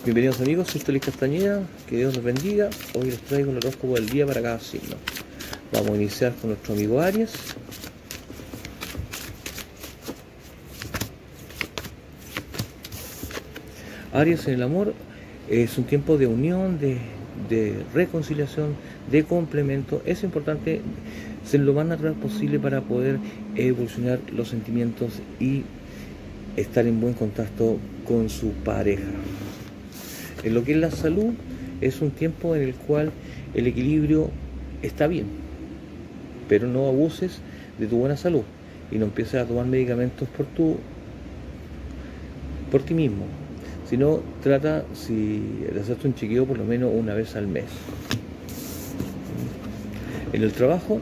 Bienvenidos amigos, soy Félix Castañeda, que Dios los bendiga. Hoy les traigo el horóscopo del día para cada signo. Vamos a iniciar con nuestro amigo Aries. Aries en el amor es un tiempo de unión, de reconciliación, de complemento. Es importante ser lo más natural posible para poder evolucionar los sentimientos y estar en buen contacto con su pareja. En lo que es la salud, es un tiempo en el cual el equilibrio está bien, pero no abuses de tu buena salud y no empieces a tomar medicamentos por ti mismo, sino trata de hacerte un chequeo por lo menos una vez al mes. En el trabajo,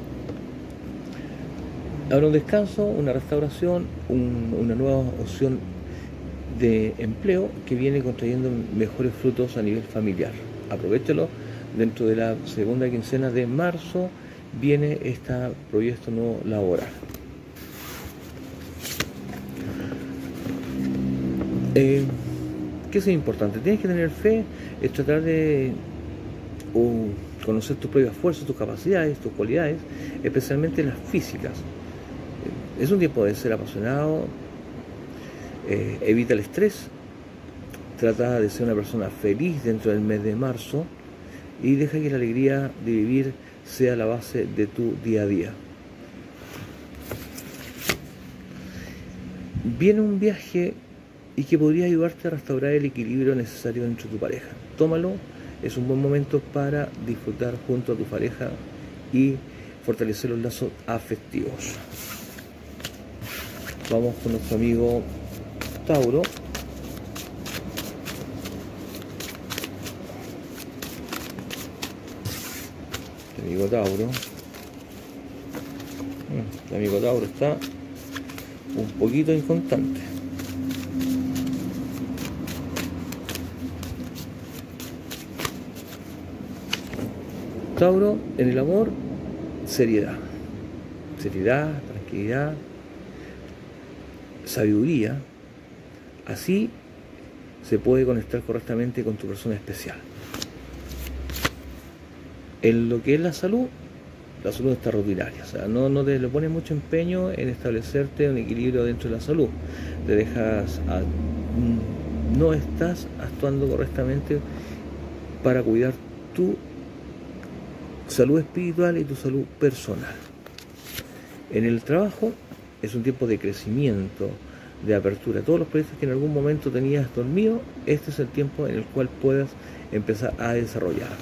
habrá un descanso, una restauración, una nueva opción de empleo que viene contrayendo mejores frutos a nivel familiar. Aprovéchalo. Dentro de la segunda quincena de marzo viene este proyecto no laboral. ¿Qué es importante? Tienes que tener fe, es tratar de conocer tus propias fuerzas, tus capacidades, tus cualidades, especialmente las físicas. Es un tiempo de ser apasionado. Evita el estrés, trata de ser una persona feliz dentro del mes de marzo y deja que la alegría de vivir sea la base de tu día a día. Viene un viaje y que podría ayudarte a restaurar el equilibrio necesario dentro de tu pareja. Tómalo, es un buen momento para disfrutar junto a tu pareja y fortalecer los lazos afectivos. Vamos con nuestro amigo Tauro. El amigo Tauro está un poquito inconstante. Tauro, en el amor, seriedad, tranquilidad, sabiduría. Así se puede conectar correctamente con tu persona especial. En lo que es la salud está rutinaria. O sea, no te le pones mucho empeño en establecerte un equilibrio dentro de la salud. No estás actuando correctamente para cuidar tu salud espiritual y tu salud personal. En el trabajo es un tiempo de crecimiento, de apertura. Todos los proyectos que en algún momento tenías dormido, este es el tiempo en el cual puedas empezar a desarrollar.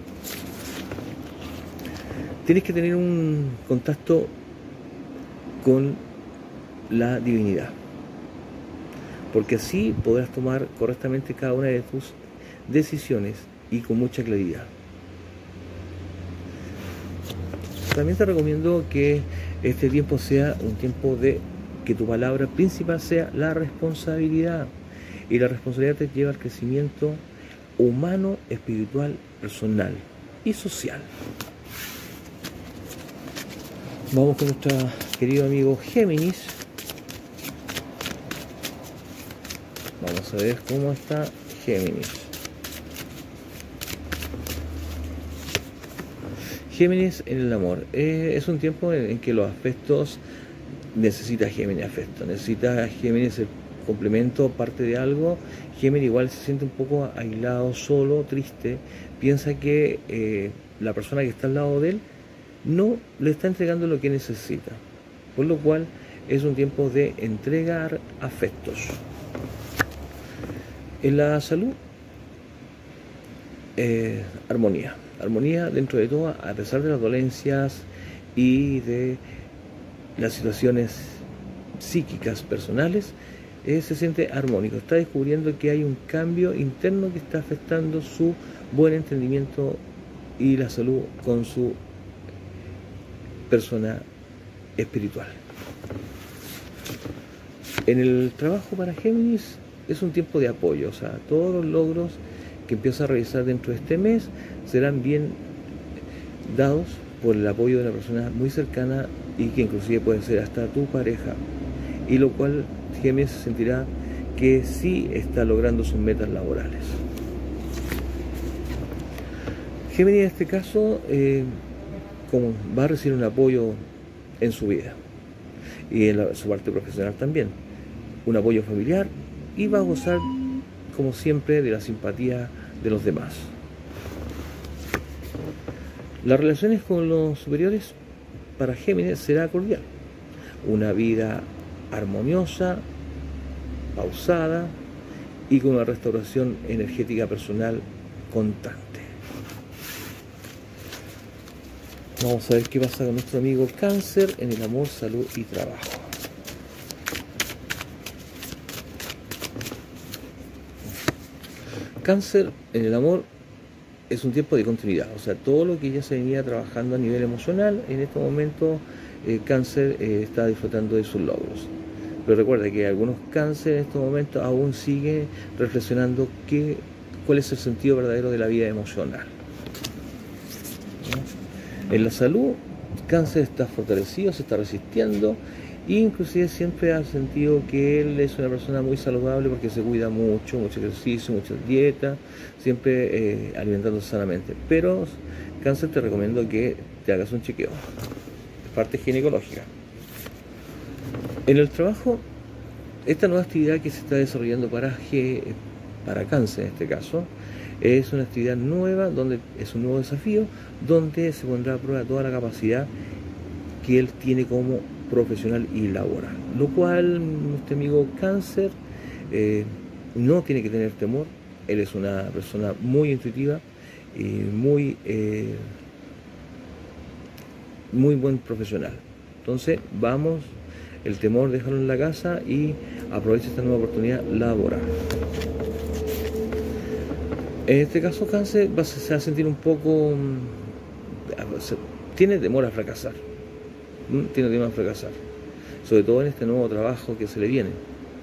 Tienes que tener un contacto con la divinidad, porque así podrás tomar correctamente cada una de tus decisiones y con mucha claridad. También te recomiendo que este tiempo sea un tiempo de que tu palabra principal sea la responsabilidad. Y la responsabilidad te lleva al crecimiento humano, espiritual, personal y social. Vamos con nuestro querido amigo Géminis. Vamos a ver cómo está Géminis. Géminis en el amor. Es un tiempo en que los afectos necesita Géminis afecto, necesita Géminis el complemento, parte de algo. Géminis igual se siente un poco aislado, solo, triste, piensa que la persona que está al lado de él no le está entregando lo que necesita, por lo cual es un tiempo de entregar afectos. En la salud, armonía dentro de todo, a pesar de las dolencias y de las situaciones psíquicas personales, se siente armónico, está descubriendo que hay un cambio interno que está afectando su buen entendimiento y la salud con su persona espiritual. En el trabajo para Géminis es un tiempo de apoyo, o sea, todos los logros que empieza a realizar dentro de este mes serán bien dados por el apoyo de una persona muy cercana y que inclusive puede ser hasta tu pareja, y lo cual Géminis sentirá que sí está logrando sus metas laborales. Géminis en este caso, como va a recibir un apoyo en su vida y en su parte profesional también, un apoyo familiar, y va a gozar, como siempre, de la simpatía de los demás. Las relaciones con los superiores para Géminis será cordial, una vida armoniosa, pausada y con una restauración energética personal constante. Vamos a ver qué pasa con nuestro amigo Cáncer en el amor, salud y trabajo. Cáncer en el amor es un tiempo de continuidad, o sea, todo lo que ya se venía trabajando a nivel emocional, en este momento Cáncer está disfrutando de sus logros. Pero recuerda que algunos Cáncer en estos momentos aún siguen reflexionando cuál es el sentido verdadero de la vida emocional. En la salud, Cáncer está fortalecido, se está resistiendo, e inclusive siempre ha sentido que él es una persona muy saludable porque se cuida mucho, mucho ejercicio, mucha dieta, siempre alimentándose sanamente. Pero Cáncer, te recomiendo que te hagas un chequeo, parte ginecológica. En el trabajo, esta nueva actividad que se está desarrollando para Cáncer en este caso, es una actividad nueva, donde es un nuevo desafío, donde se pondrá a prueba toda la capacidad que él tiene como profesional y laboral. Lo cual, nuestro amigo Cáncer no tiene que tener temor. Él es una persona muy intuitiva y muy buen profesional. Entonces, vamos, el temor déjalo en la casa y aprovecha esta nueva oportunidad laboral. En este caso, Cáncer se va a sentir un poco... tiene temor a fracasar. Tiene temor a fracasar. Sobre todo en este nuevo trabajo que se le viene.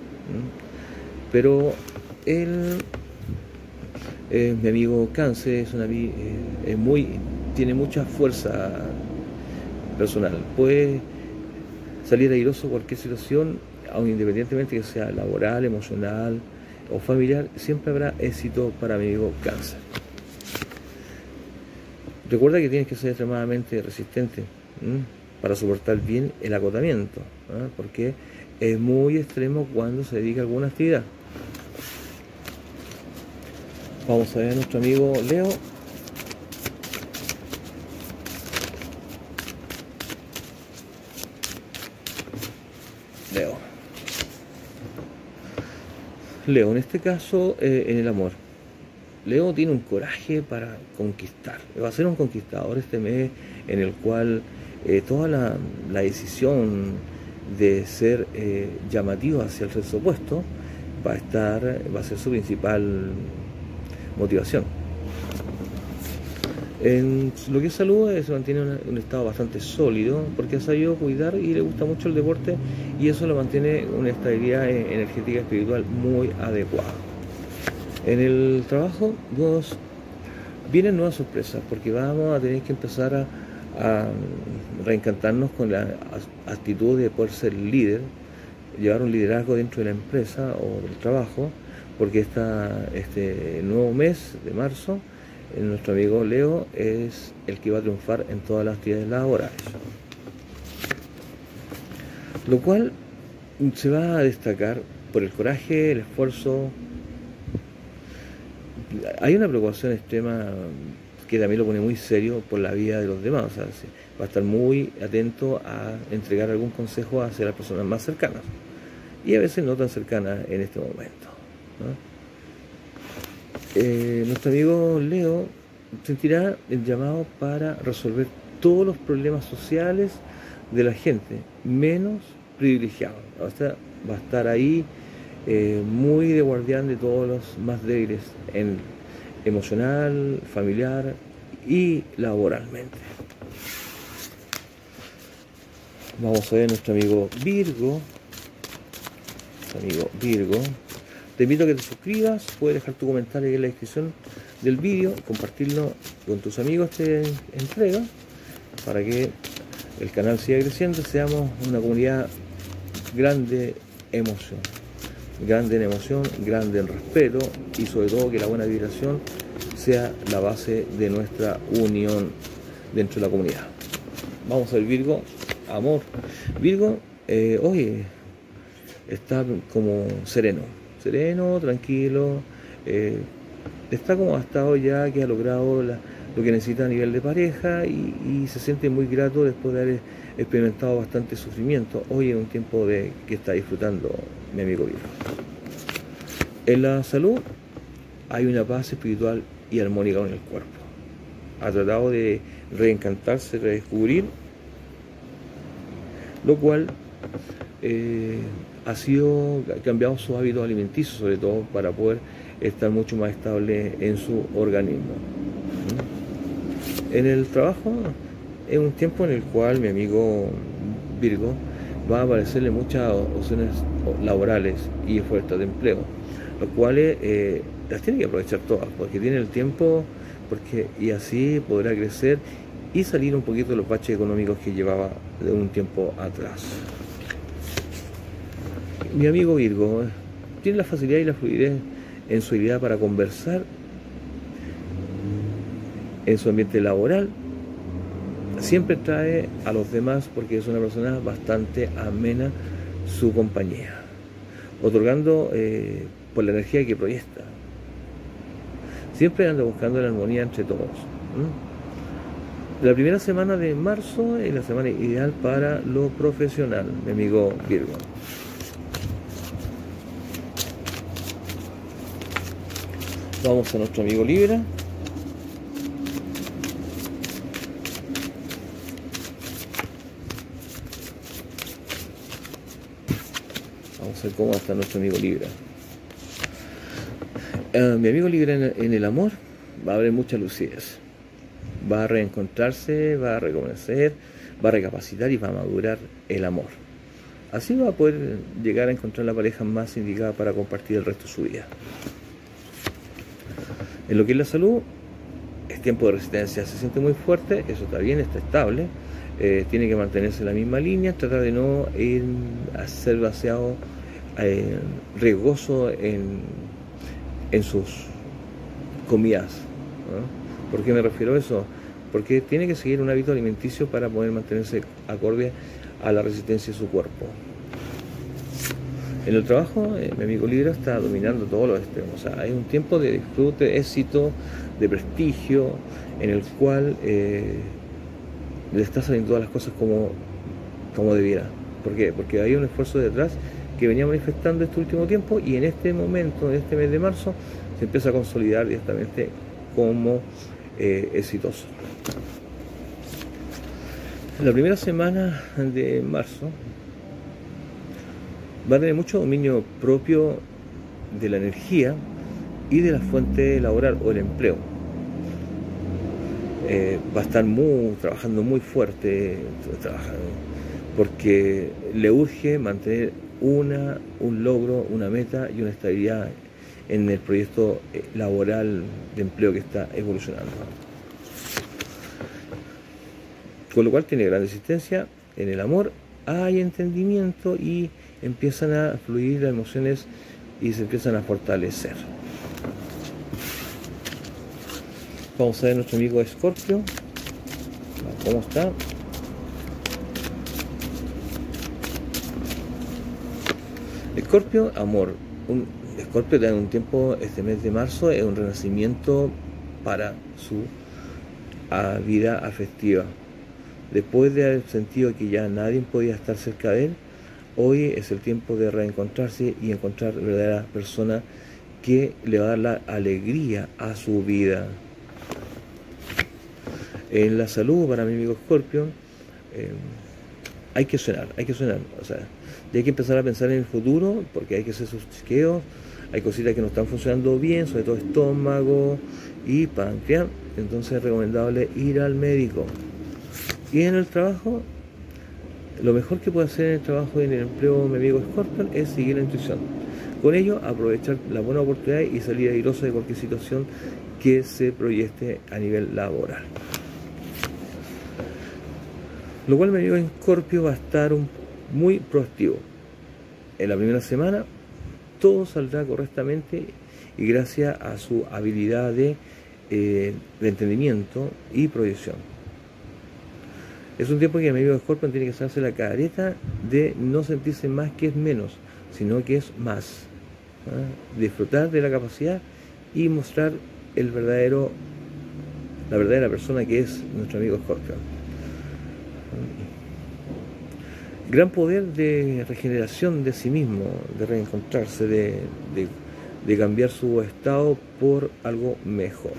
Pero él, mi amigo Cáncer, tiene mucha fuerza personal. Puede salir airoso cualquier situación, aun independientemente que sea laboral, emocional o familiar, siempre habrá éxito para mi amigo Cáncer. Recuerda que tienes que ser extremadamente resistente para soportar bien el agotamiento, porque es muy extremo cuando se dedica a alguna actividad. Vamos a ver a nuestro amigo Leo. Leo, en este caso, en el amor. Leo tiene un coraje para conquistar. Va a ser un conquistador este mes, en el cual toda la decisión de ser llamativo hacia el sexo opuesto va a ser su principal motivación. En lo que es salud, se mantiene un estado bastante sólido porque ha sabido cuidar y le gusta mucho el deporte, y eso lo mantiene una estabilidad energética espiritual muy adecuada. En el trabajo vienen nuevas sorpresas porque vamos a tener que empezar a reencantarnos con la actitud de poder ser líder, llevar un liderazgo dentro de la empresa o del trabajo, porque este nuevo mes de marzo, nuestro amigo Leo es el que va a triunfar en todas las actividades laborales, lo cual se va a destacar por el coraje, el esfuerzo. Hay una preocupación extrema que también lo pone muy serio por la vida de los demás, o sea, va a estar muy atento a entregar algún consejo hacia las personas más cercanas y a veces no tan cercanas en este momento, ¿no? Nuestro amigo Leo sentirá el llamado para resolver todos los problemas sociales de la gente menos privilegiados. O sea, va a estar ahí muy de guardián de todos los más débiles, emocional, familiar y laboralmente. Vamos a ver a nuestro amigo Virgo. Te invito a que te suscribas, puedes dejar tu comentario ahí en la descripción del vídeo, compartirlo con tus amigos esta entrega para que el canal siga creciendo, seamos una comunidad grande emoción. grande en emoción, grande en respeto y sobre todo que la buena vibración sea la base de nuestra unión dentro de la comunidad. Vamos a ver Virgo, amor. Virgo, hoy está como sereno, tranquilo, está como ha estado ya, que ha logrado lo que necesita a nivel de pareja y se siente muy grato después de haber experimentado bastante sufrimiento. Hoy es un tiempo que está disfrutando mi amigo Virgo. En la salud hay una paz espiritual y armónica en el cuerpo. Ha tratado de reencantarse, redescubrir, lo cual ha cambiado sus hábitos alimenticios, sobre todo para poder estar mucho más estable en su organismo. En el trabajo es un tiempo en el cual mi amigo Virgo va a aparecerle muchas opciones laborales y ofertas de empleo, los cuales las tiene que aprovechar todas, porque tiene el tiempo, y así podrá crecer y salir un poquito de los baches económicos que llevaba de un tiempo atrás. Mi amigo Virgo tiene la facilidad y la fluidez en su habilidad para conversar en su ambiente laboral. Siempre trae a los demás porque es una persona bastante amena su compañía, otorgando por la energía que proyecta. Siempre anda buscando la armonía entre todos. La primera semana de marzo es la semana ideal para lo profesional, mi amigo Virgo. Vamos a nuestro amigo Libra. Vamos a ver cómo está nuestro amigo Libra. Mi amigo Libra en el amor va a haber mucha lucidez. Va a reencontrarse, va a reconocer, va a recapacitar y va a madurar el amor. Así va a poder llegar a encontrar la pareja más indicada para compartir el resto de su vida. En lo que es la salud, es tiempo de resistencia, se siente muy fuerte, eso está bien, está estable, tiene que mantenerse en la misma línea, tratar de no ir a ser demasiado riesgoso en sus comidas, ¿no? ¿Por qué me refiero a eso? Porque tiene que seguir un hábito alimenticio para poder mantenerse acorde a la resistencia de su cuerpo. En el trabajo, mi amigo Libra está dominando todos los extremos. O sea, hay un tiempo de disfrute, éxito, de prestigio, en el cual le está saliendo todas las cosas como debiera. ¿Por qué? Porque hay un esfuerzo detrás que venía manifestando este último tiempo y en este momento, en este mes de marzo, se empieza a consolidar directamente como exitoso. La primera semana de marzo va a tener mucho dominio propio de la energía y de la fuente laboral o el empleo. Va a estar trabajando muy fuerte, porque le urge mantener un logro, una meta y una estabilidad en el proyecto laboral de empleo que está evolucionando. Con lo cual tiene gran existencia. En el amor hay entendimiento y empiezan a fluir las emociones y se empiezan a fortalecer. Vamos a ver nuestro amigo Escorpio, cómo está. Escorpio, amor. Escorpio tiene un tiempo, este mes de marzo, es un renacimiento para su vida afectiva. Después de haber sentido que ya nadie podía estar cerca de él, hoy es el tiempo de reencontrarse y encontrar verdadera persona que le va a dar la alegría a su vida. En la salud, para mi amigo Escorpio, hay que soñar, o sea, y hay que empezar a pensar en el futuro, porque hay que hacer sus chequeos, hay cositas que no están funcionando bien, sobre todo estómago y páncreas, entonces es recomendable ir al médico. Y en el trabajo, lo mejor que puede hacer en el trabajo y en el empleo mi amigo Scorpion es seguir la intuición. Con ello, aprovechar la buena oportunidad y salir airoso de cualquier situación que se proyecte a nivel laboral. Lo cual mi amigo Escorpio va a estar muy proactivo. En la primera semana todo saldrá correctamente y gracias a su habilidad de entendimiento y proyección. Es un tiempo que el amigo Scorpion tiene que hacerse la careta de no sentirse más que es menos, sino que es más. Disfrutar de la capacidad y mostrar la verdadera persona que es nuestro amigo Scorpion. Gran poder de regeneración de sí mismo, de reencontrarse, de cambiar su estado por algo mejor.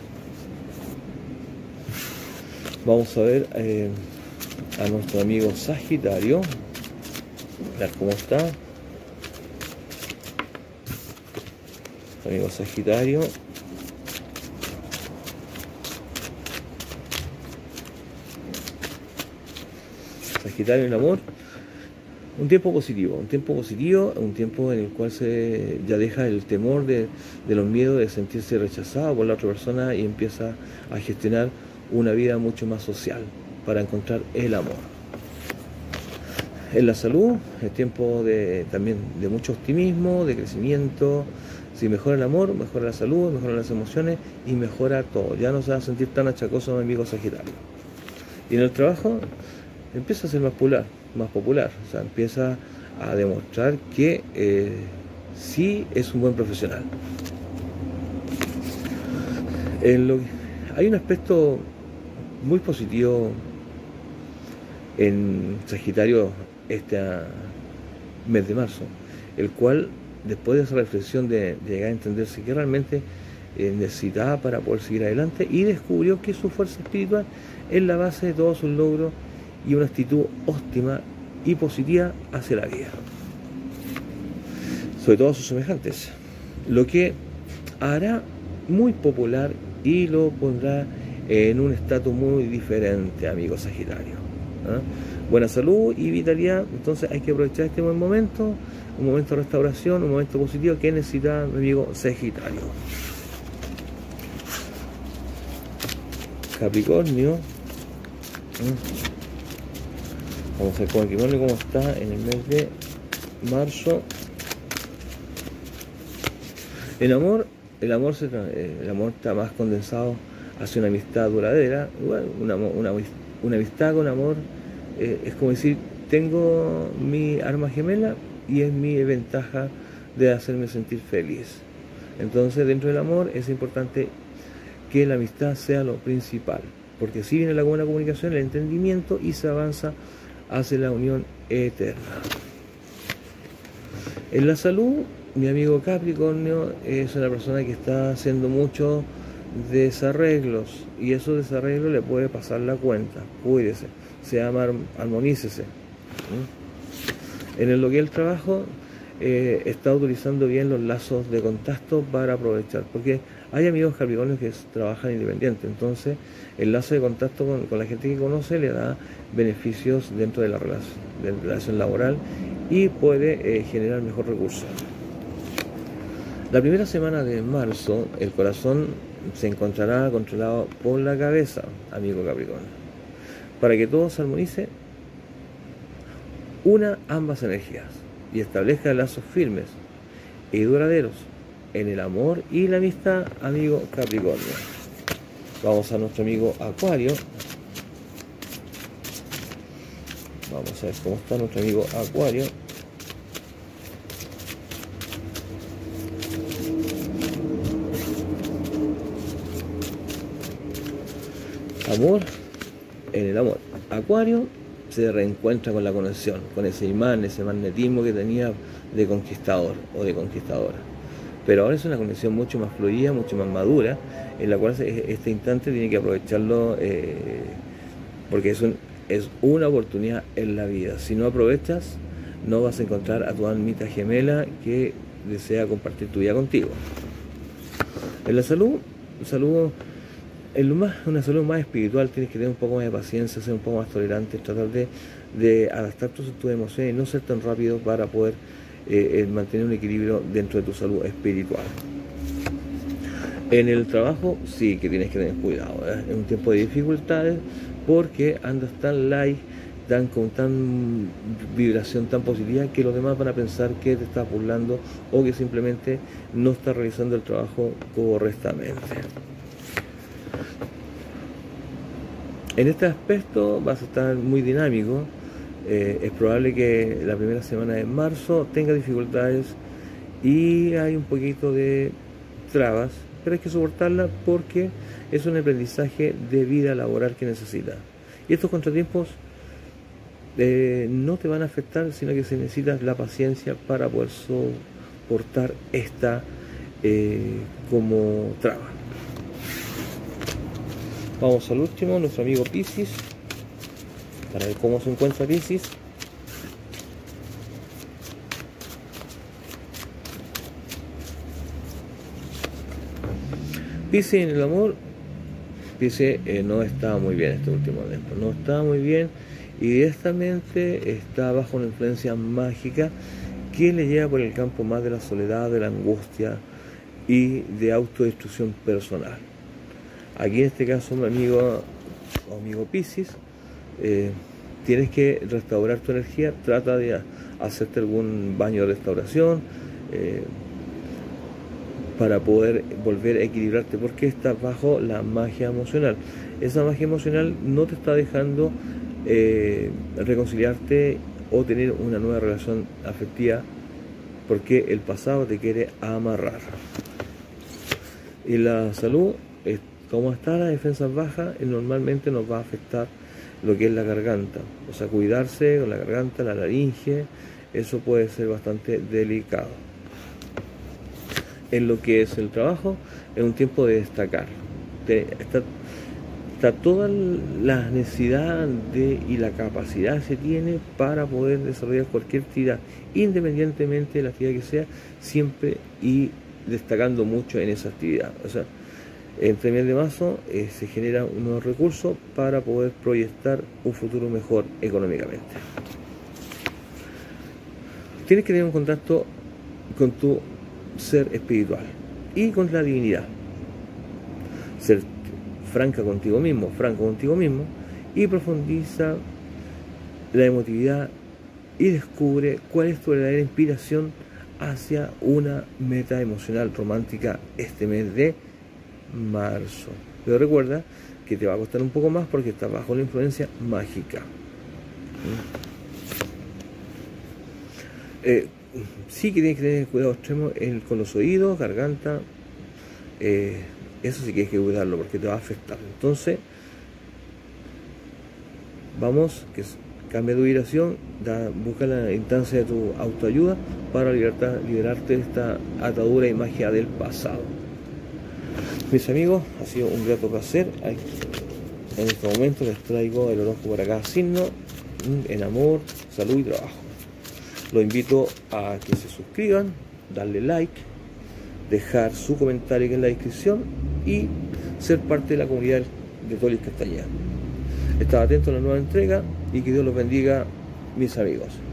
Vamos a ver a nuestro amigo Sagitario, a ver cómo está. Nuestro amigo Sagitario. Sagitario en el amor. Un tiempo positivo, un tiempo en el cual se ya deja el temor de los miedos de sentirse rechazado por la otra persona y empieza a gestionar una vida mucho más social para encontrar el amor. En la salud, es tiempo también de mucho optimismo, de crecimiento. Si mejora el amor, mejora la salud, mejora las emociones y mejora todo. Ya no se va a sentir tan achacoso, mi amigo Sagitario. Y en el trabajo empieza a ser más popular, o sea, empieza a demostrar que sí es un buen profesional. Hay un aspecto muy positivo en Sagitario este mes de marzo, el cual después de esa reflexión de llegar a entenderse que realmente necesitaba para poder seguir adelante, y descubrió que su fuerza espiritual es la base de todos sus logros y una actitud óptima y positiva hacia la vida, sobre todo a sus semejantes, lo que hará muy popular y lo pondrá en un estatus muy diferente, amigo Sagitario. Buena salud y vitalidad, entonces hay que aprovechar este buen momento, un momento de restauración, un momento positivo que necesita mi amigo Sagitario. Capricornio. Vamos a ver con Capricornio cómo está en el mes de marzo. El amor está más condensado hacia una amistad duradera. Bueno, una amistad con amor es como decir, tengo mi arma gemela y es mi ventaja de hacerme sentir feliz. Entonces, dentro del amor es importante que la amistad sea lo principal, porque así viene la buena comunicación, el entendimiento y se avanza hacia la unión eterna. En la salud, mi amigo Capricornio es una persona que está haciendo muchos desarreglos y esos desarreglos le puede pasar la cuenta. Cuídese, armonícese. En lo que es el trabajo, está utilizando bien los lazos de contacto para aprovechar, porque hay amigos capricornios que trabajan independiente, entonces el lazo de contacto con la gente que conoce le da beneficios dentro de la relación laboral y puede generar mejor recurso. La primera semana de marzo, el corazón se encontrará controlado por la cabeza, amigo Capricornio. Para que todo se armonice, una ambas energías y establezca lazos firmes y duraderos en el amor y la amistad, amigo Capricornio. Vamos a nuestro amigo Acuario. Vamos a ver cómo está nuestro amigo Acuario. Amor, en el amor. Acuario se reencuentra con la conexión, con ese imán, ese magnetismo que tenía de conquistador o de conquistadora. Pero ahora es una conexión mucho más fluida, mucho más madura, en la cual este instante tiene que aprovecharlo porque es una oportunidad en la vida. Si no aprovechas, no vas a encontrar a tu almita gemela que desea compartir tu vida contigo. En la salud, una salud más espiritual, tienes que tener un poco más de paciencia, ser un poco más tolerante, tratar de adaptar tus emociones y no ser tan rápido para poder mantener un equilibrio dentro de tu salud espiritual. En el trabajo sí que tienes que tener cuidado, es un tiempo de dificultades porque andas tan light dan con tan vibración tan positiva que los demás van a pensar que te estás burlando o que simplemente no estás realizando el trabajo correctamente. En este aspecto vas a estar muy dinámico. Es probable que la primera semana de marzo tenga dificultades y hay un poquito de trabas, pero hay que soportarla porque es un aprendizaje de vida laboral que necesitas. Y estos contratiempos no te van a afectar, sino que se necesita la paciencia para poder soportar esta como traba. Vamos al último, nuestro amigo Piscis, para ver cómo se encuentra Piscis. Piscis en el amor, Piscis no está muy bien este último tiempo, no está muy bien y directamente está bajo una influencia mágica que le lleva por el campo más de la soledad, de la angustia y de autodestrucción personal. Aquí en este caso, mi amigo Piscis, tienes que restaurar tu energía, trata de hacerte algún baño de restauración para poder volver a equilibrarte, porque estás bajo la magia emocional. Esa magia emocional no te está dejando reconciliarte o tener una nueva relación afectiva, porque el pasado te quiere amarrar. Y la salud, como está la defensa baja, normalmente nos va a afectar lo que es la garganta, o sea, cuidarse con la garganta, la laringe, eso puede ser bastante delicado. En lo que es el trabajo, es un tiempo de destacar. Está toda la necesidad y la capacidad que se tiene para poder desarrollar cualquier actividad, independientemente de la actividad que sea, siempre y destacando mucho en esa actividad. O sea, entre mes de marzo se genera un nuevo recurso para poder proyectar un futuro mejor económicamente. Tienes que tener un contacto con tu ser espiritual y con la divinidad. Ser franco contigo mismo y profundiza la emotividad y descubre cuál es tu verdadera inspiración hacia una meta emocional romántica este mes de marzo. Pero recuerda que te va a costar un poco más porque estás bajo la influencia mágica. Sí que tienes que tener cuidado extremo con los oídos, garganta, eso sí que hay que cuidarlo porque te va a afectar. Entonces vamos, que cambia tu vibración, busca la instancia de tu autoayuda para liberarte de esta atadura y magia del pasado. Mis amigos, ha sido un grato placer. En este momento les traigo el horóscopo para cada signo en amor, salud y trabajo. Los invito a que se suscriban, darle like, dejar su comentario en la descripción y ser parte de la comunidad de Tolis Castañeda. Estad atento a la nueva entrega y que Dios los bendiga, mis amigos.